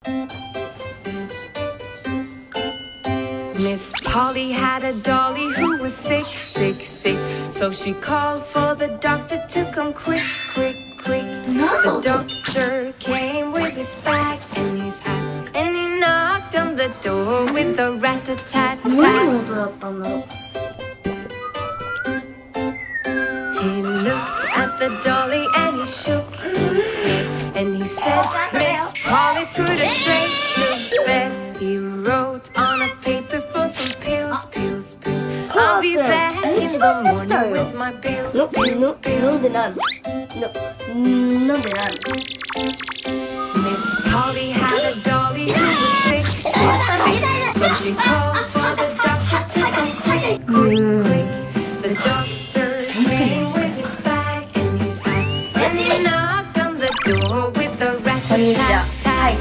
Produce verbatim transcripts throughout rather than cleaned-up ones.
Miss Polly had a dolly who was sick, sick, sick. So she called for the doctor to come quick, quick, quick. The doctor came with his bag and his hat, and he knocked on the door with a rat-a-tat-tat. He looked at the dolly and he shook his head, and he said, Miss Polly, put her straight to bed. He wrote on a paper for some pills, pills, pills. I'll be back in the morning with my bill, bill, bill. Miss Polly had a dolly who was sick, sick, sick. So she called for the doctor to come quick, quick, quick. The doctor came with his bag and his hat, and he knocked on the door with a rat-a-tat-tat.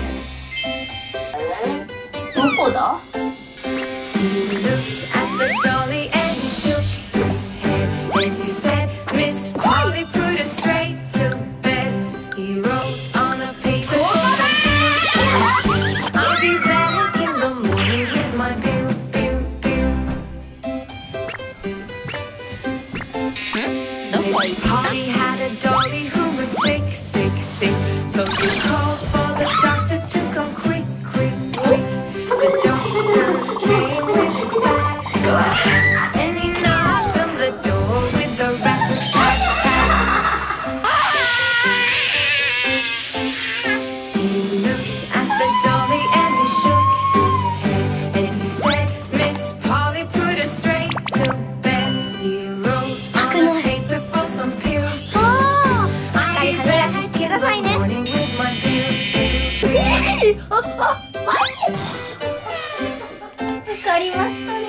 He looked at the dolly and he shook his head, and he said, Miss Polly, put her straight to bed. He wrote on a paper, I'll be back in the morning with my bill, bill, bill. Miss Polly had a dolly who was sick, sick, sick. So she called for the doctor to come quick, quick, quick. The doctor came with his bag and he knocked on the door with a rat-a-tat-tat. He looked at the dolly and he shook his head, and he said, Miss Polly, put her straight to bed. He wrote on a paper for some pills, pills, pills. I'll be back in the morning with my bill, bill, bill. わかりましたね。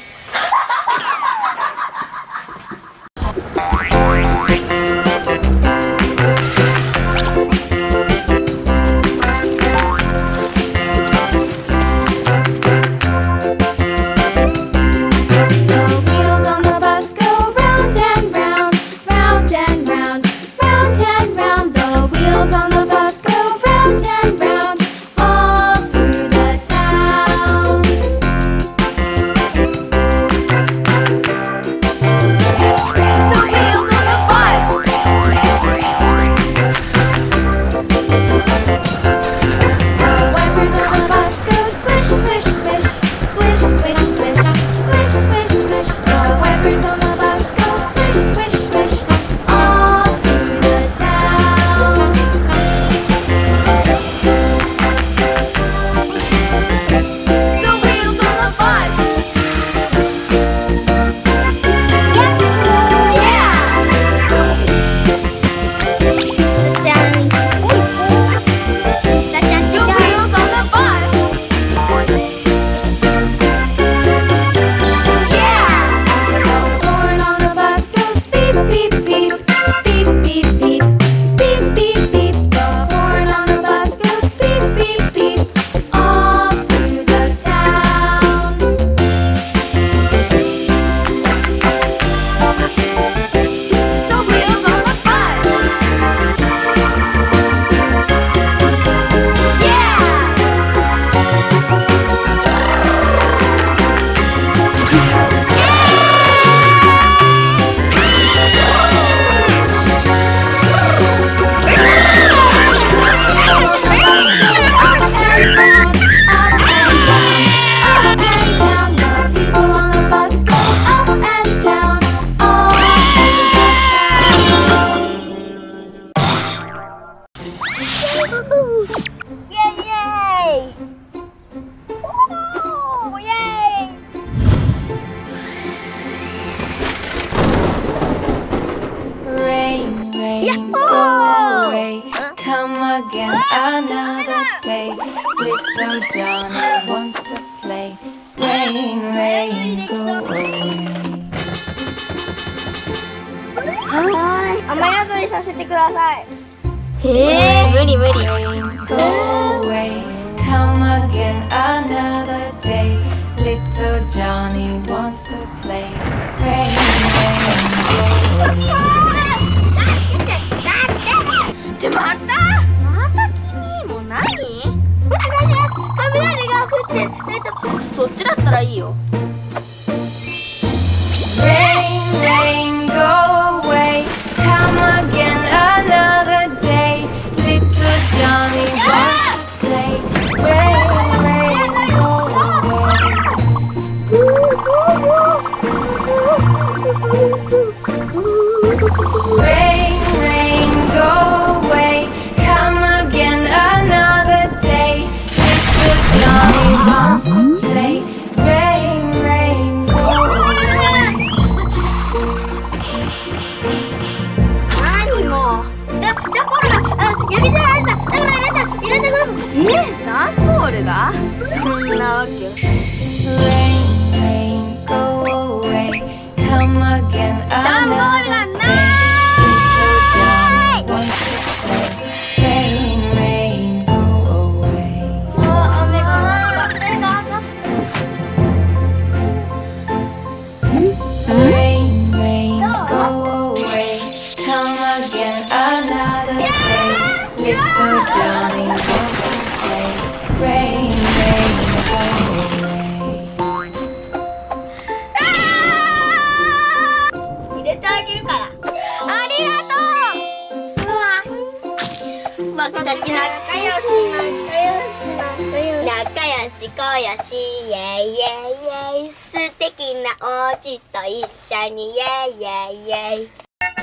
again another day. Little Johnny wants to play. Rain, rain, go away. はい、雨宿りさせてください。へえ、無理無理。 Rain, go away. Come again another day. Little Johnny wants to play. Rain, rain, go away. ちょ、またまた君もう何？これ何？ ってえっとそっちだったらいいよ。 Rain, rain, go away. Come again another day. Little Johnny wants to play. Rain, rain, go away. Rain, rain, go away. Come again another day. Little Johnny wants to play. Rain, rain, go away. 何もう。ダダボールがあ焼けちゃいました。だから入れて入れてください。え、段ボールが？そんなわけ。 Rain, rain, go away. Come again 段ボール another が day. ない。 Little Johnny wants to play. Rain, rain, go away. もう雨が雨が上がって。 Rain, rain, go away. Come again another day. Little Johnny wants to play. Rain, rain, go away. 入れてあげるから。ありがとう。うわ、僕たち仲良し仲良し仲良しこよしイエイイエイイエイ素敵なお家と一緒にイエイイエイイエイ。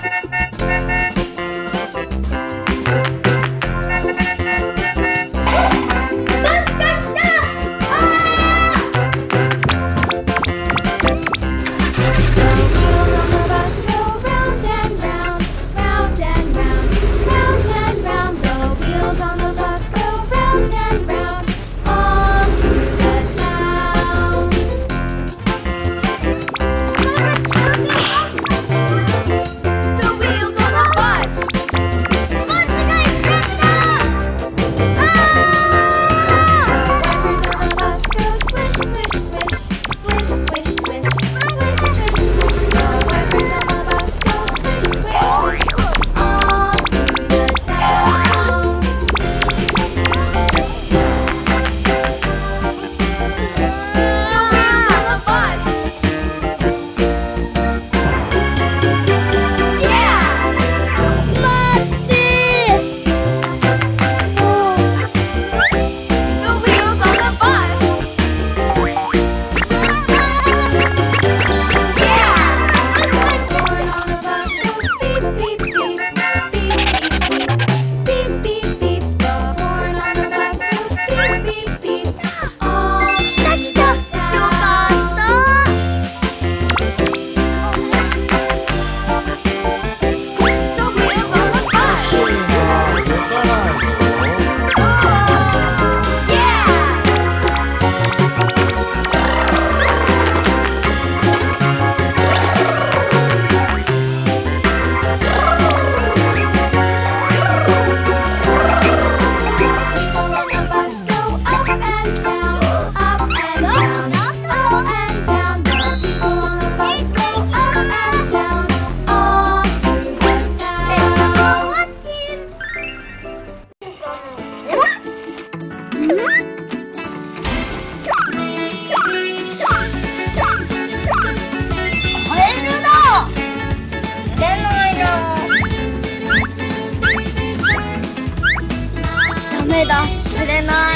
ダメだ、釣れない。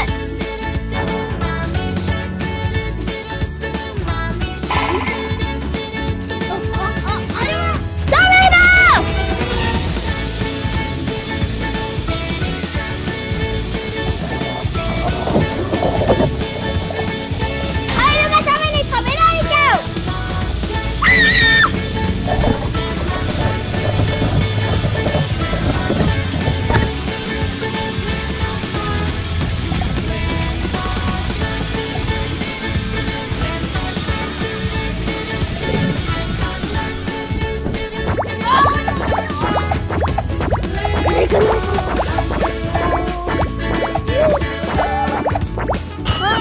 あ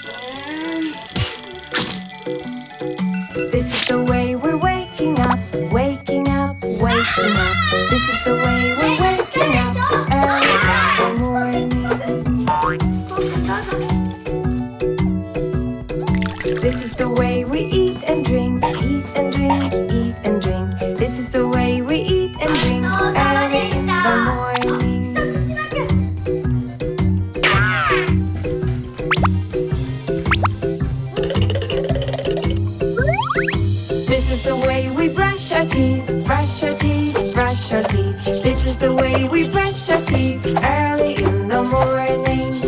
This is the way we're waking up, waking up, waking up. This is the way we're waking up early in the morning. This is the way we eat and drink, eat and drink, eat and drink. This is the way we eat and drink early in the morning. This is the way we brush our teeth, brush our teeth, brush our teeth. This is the way we brush our teeth early in the morning.